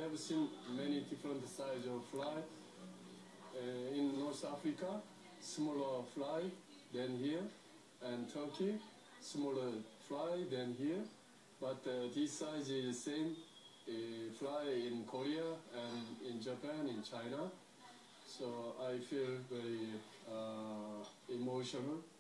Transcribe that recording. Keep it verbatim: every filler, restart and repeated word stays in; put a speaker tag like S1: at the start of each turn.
S1: have seen many different size of fly. Uh, in North Africa, smaller fly than here, and Turkey, smaller fly than here. But uh, this size is the same uh, fly in Korea and in Japan, in China. So I feel very uh, emotional